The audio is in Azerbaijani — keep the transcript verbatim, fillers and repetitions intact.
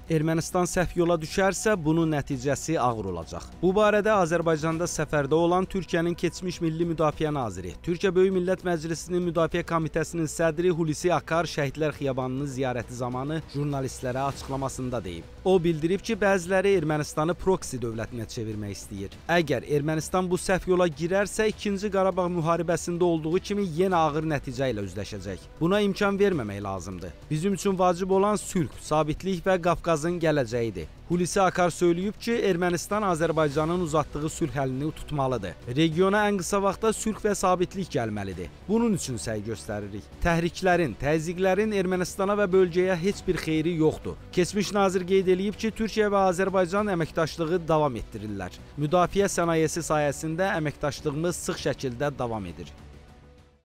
Ermənistan səhv yola düşərsə, bunun nəticəsi ağır olacaq. Bu barədə Azərbaycanda səfərdə olan Türkiyənin keçmiş Milli Müdafiə Naziri, Türkiyə Böyük Millət Məclisinin Müdafiə Komitəsinin sədri Hulusi Akar Şəhidlər Xiyabanının ziyarəti zamanı jurnalistlərə açıqlamasında deyib. O bildirib ki, bəziləri Ermənistanı proksi dövlətinə çevirmək istəyir. Əgər Ermənistan bu səhv yola girərsə, ikinci Qarabağ müharibəsində olduğu kimi yenə ağır nəticə ilə üzləşəcək. Buna imkan verməmək lazımdır. Bizim üçün vacib olan sülh, sabitlik və Qafqazın gələcəyidir. Hulusi Akar söyləyib ki, Ermənistan Azərbaycanın uzatdığı sülh əlini tutmalıdır. Regiona ən qısa vaxtda sülh və sabitlik gəlməlidir. Bunun üçün səy göstəririk. Təhriklərin, təzyiqlərin Ermənistana və bölgəyə heç bir xeyri yoxdur. Keçmiş nazir qeyd edib ki, Türkiyə və Azərbaycan əməkdaşlığı davam etdirirlər. Müdafiə sənayesi sayəsində əməkdaşlığımız sıx şəkildə davam edir.